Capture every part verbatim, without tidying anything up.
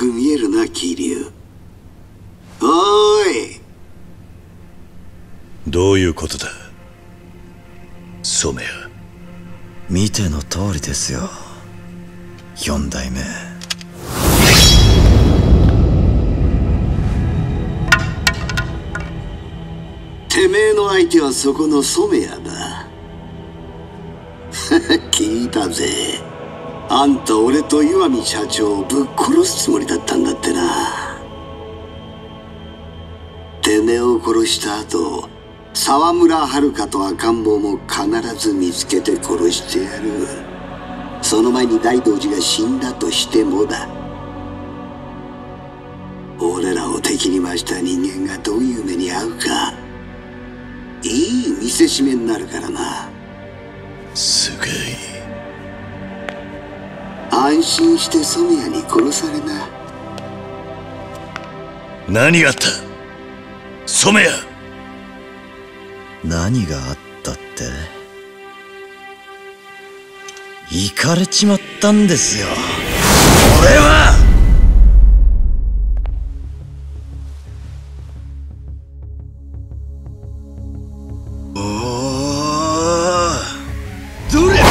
く見えるな、桐生。おーい。 どういうことだ、染谷。 見ての通りですよ、四代目。 てめえの相手はそこの染谷だ。聞いたぜ。あんた俺と岩見社長をぶっ殺すつもりだったんだってな。てめえを殺した後、沢村遥と赤ん坊も必ず見つけて殺してやる。その前に大道寺が死んだとしてもだ。俺らを敵に回した人間がどういう目に遭うか、いい見せしめになるからな。 すげえ。 安心して染谷に殺されな。 何があった、染谷。 何があったって、行かれちまったんですよ、俺は。おお、どれ。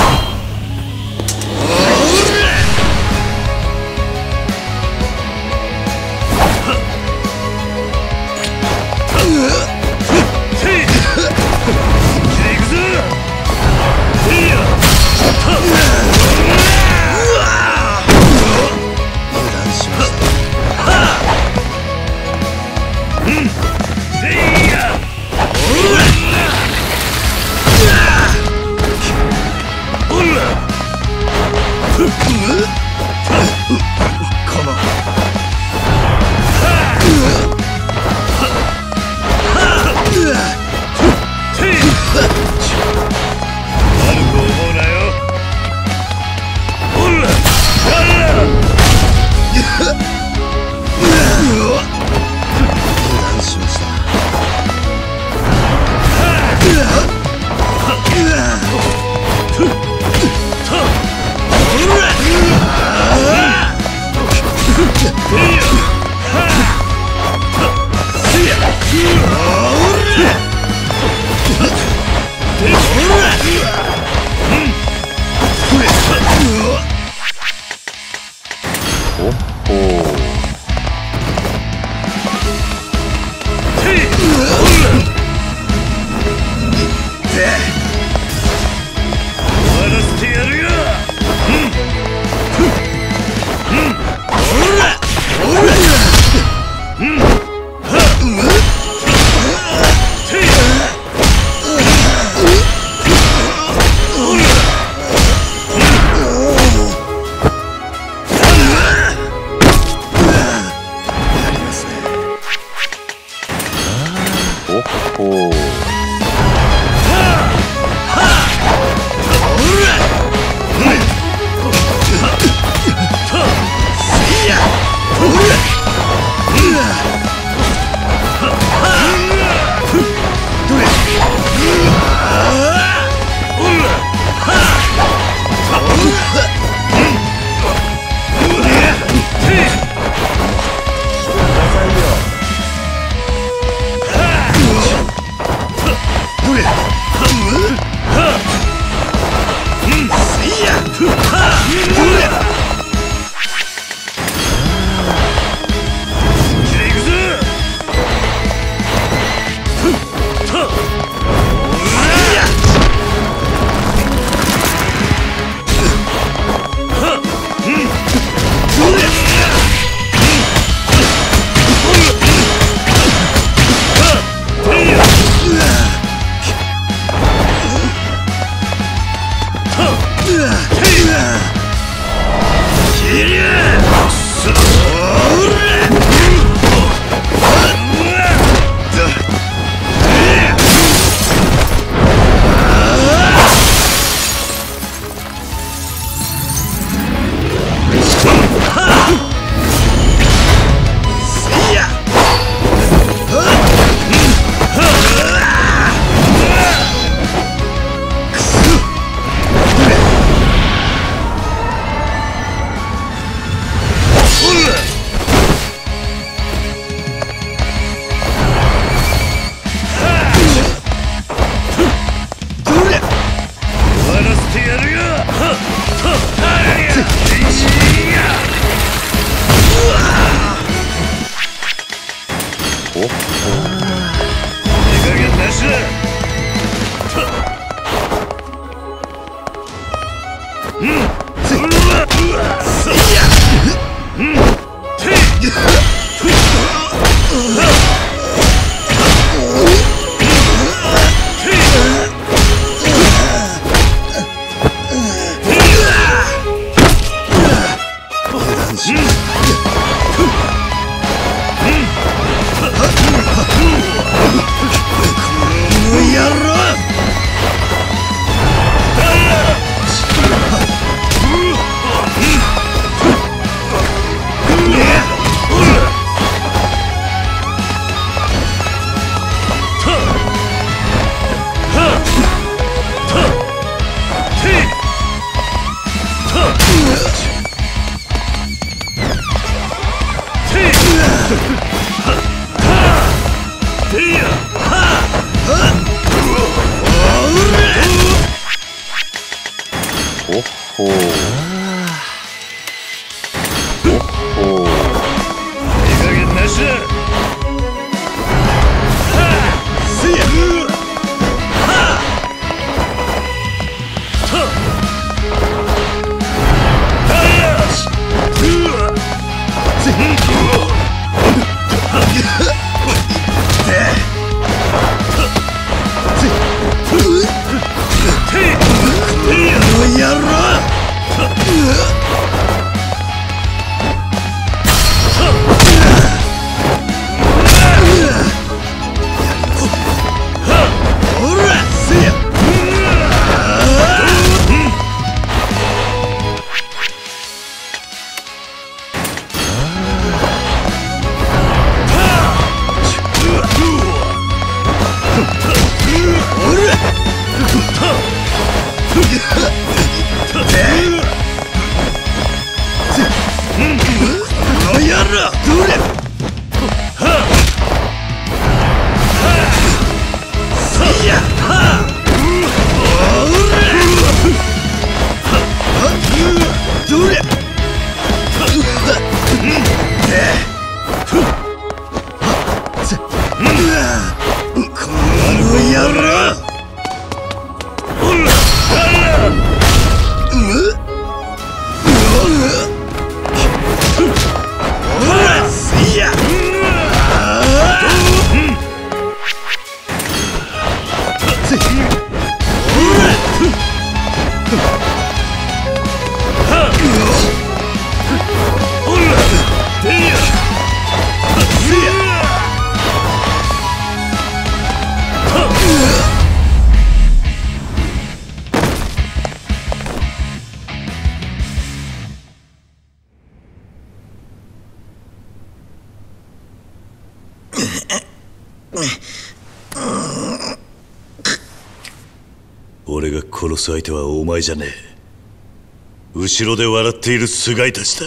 俺が殺す相手はお前じゃねえ。後ろで笑っている菅井たちだ。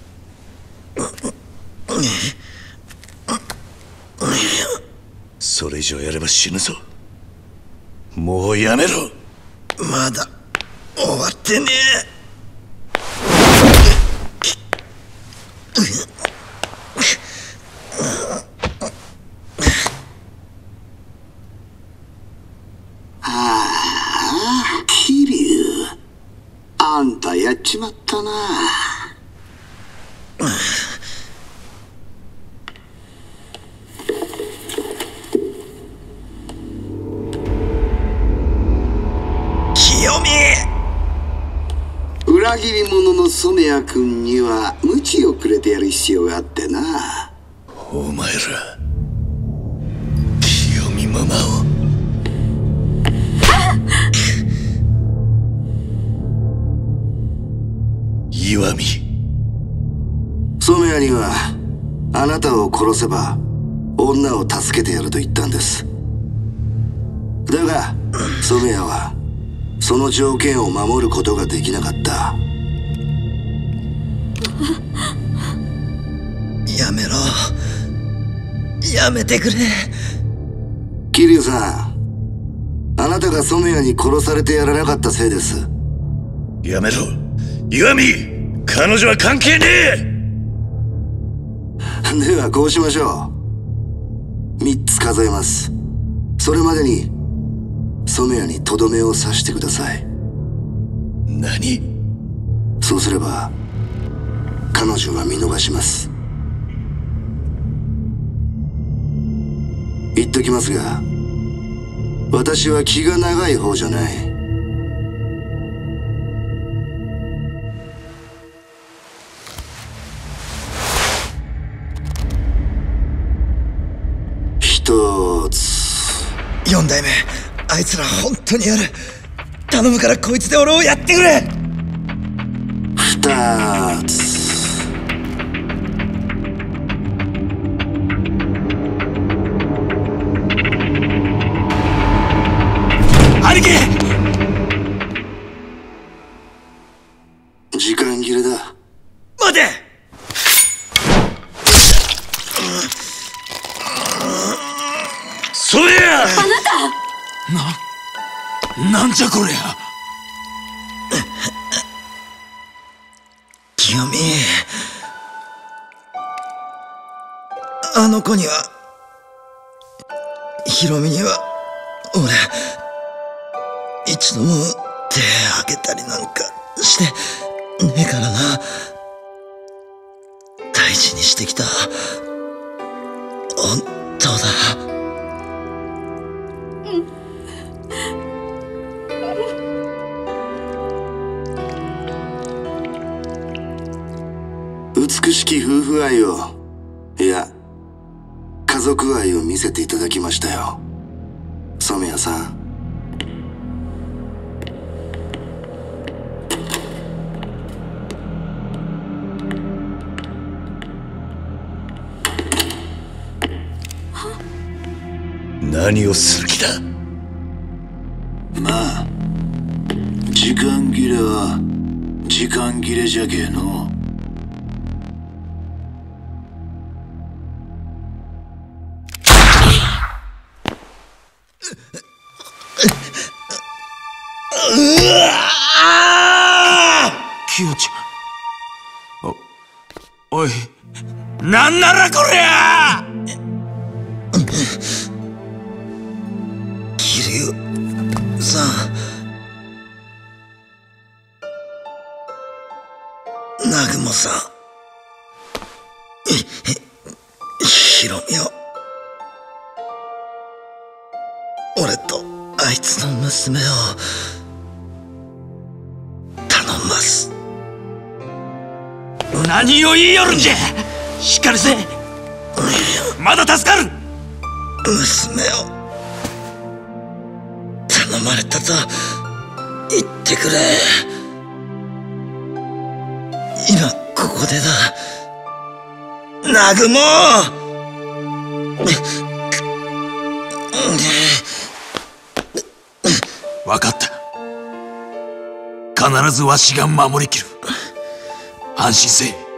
それ以上やれば死ぬぞ。もうやめろ。 まだ終わってねえ。 あんたやっちまったな。 清美、 裏切り者の染谷君には鞭をくれてやる必要があってな。 お前ら清美ママを。岩見、 染谷にはあなたを殺せば女を助けてやると言ったんです。だが染谷はその条件を守ることができなかった。 やめろ、やめてくれ。 桐生さん、あなたが染谷に殺されてやらなかったせいです。 やめろ岩見、彼女は関係ねえ。 ではこうしましょう。三つ数えます。それまでに染谷にとどめを刺してください。 何？ そうすれば彼女は見逃します。言っときますが、私は気が長い方じゃない。一つ。 四代目、あいつら本当にやる。頼むからこいつで俺をやってくれ。 二つ。 兄貴！ 時間切れだ。 待て！ それや！ あなた！ な、なんじゃこりゃ。 清美、あの子には、ヒロミには、俺、一度も手あげたりなんかしてねえからな。大事にしてきた。本当だ。 美しき夫婦愛を、いや家族愛を見せていただきましたよ、染谷さん。 何をする気だ。 まあ時間切れは時間切れじゃけえの。 キヨちゃん。お、おい、なんならこりゃ！ 桐生さん、南雲さん、ヒロミを、俺とあいつの娘を頼んます。 何を言いよるんじゃ！しっかりせ！まだ助かる！ 娘を頼まれたと言ってくれ。今ここでだ、南雲。 分かった。必ずわしが守りきる。安心せえ。